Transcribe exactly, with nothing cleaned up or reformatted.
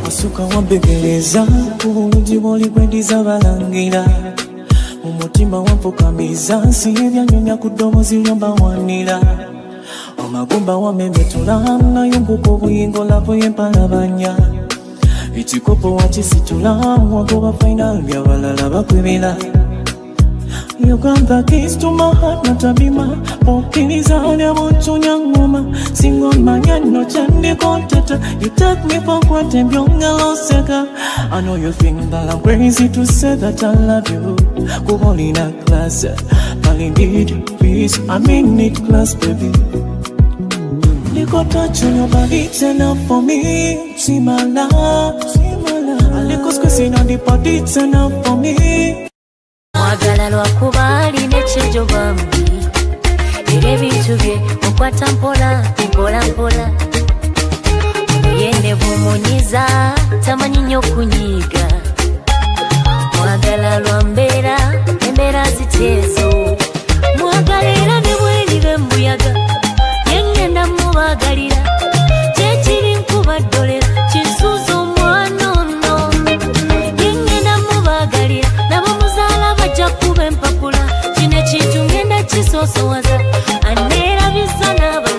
Wasuka wambegereza kubulungi bw'oli gwendiza balangira Umutima wampukamiza nsi ebyanyonya ku ddoboozi lyombawanira Amagumba wamemetula nayombuka obuyingo labo yempalabanya Ekikopo wakisitula wagoba final by'abalala bakwebera You got the keys to my heart, not a bima Pokiniza lyabunchunya ngoma Singo manyano chandi kontata You take me for granted, byonga loseka I know you think that I'm crazy to say that I love you Kubolina class, but indeed, please, I mean it class, baby Little touch on your body, it's enough for me See my love, see my love A little squeezing on the body, it's enough for me Mwagala lwakuba alina ekyejo bambi Era ebintu bye mukwata mpola mpola mpola Yende bumunyiza tamanyi nnyo kunyiga Mwagala lwa mbeera embeera ziteezo Mwagala era ne bweribe mbuyaga Yengenda mubagalira Kyekiri nkubaddolera kinsuuza omwana ono Yengenda mubagalira nabo muzaala bajja kuba empapula Kino ekintu ngenda kisoosowaza Aneerabisa n'aba